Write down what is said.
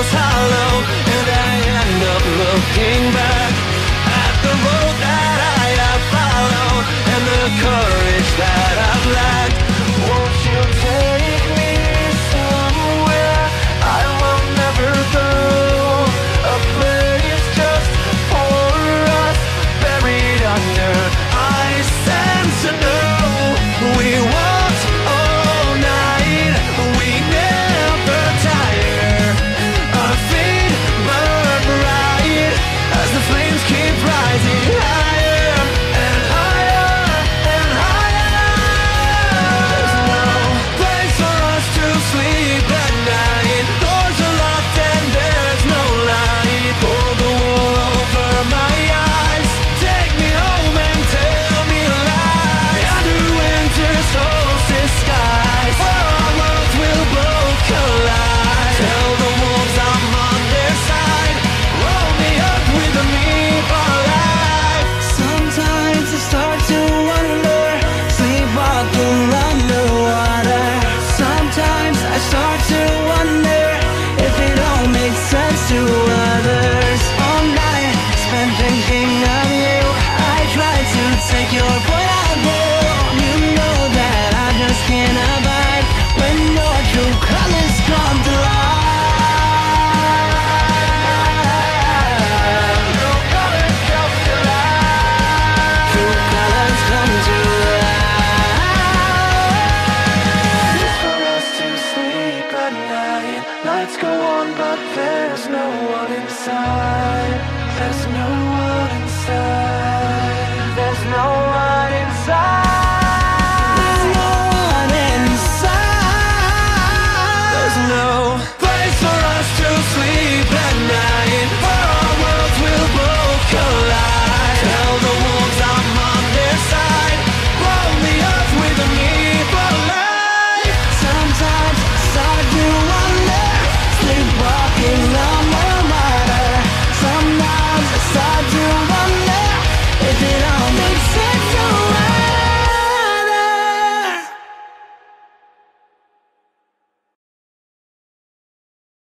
feels hollow, and I end up looking back at the road that I have followed and the courage that I've lacked. Won't you take me somewhere I will never go? A place just for us, buried under ice and snow. We walked all night, we never tire. Our feet burn bright as the flames keep rising higher and higher and higher. There's no place for us to sleep at night. Doors are locked and there's no light. Pull the wool over my eyes, take me home and tell me lies. Under winter's solstice skies, where our worlds will both collide. Tell the wolves I'm on their side, roll me up with me for life. Sometimes I start to wonder, sleepwalking underwater. Sometimes I start to wonder if it all makes sense to others. All night spent thinking of you, I try to take your point of view. You know that I just can't abide when your true colors come to life. True colors come to life. True colors come to life. It's for us to sleep at night. Lights go on, but there's no one inside. There's no one inside. There's no one inside.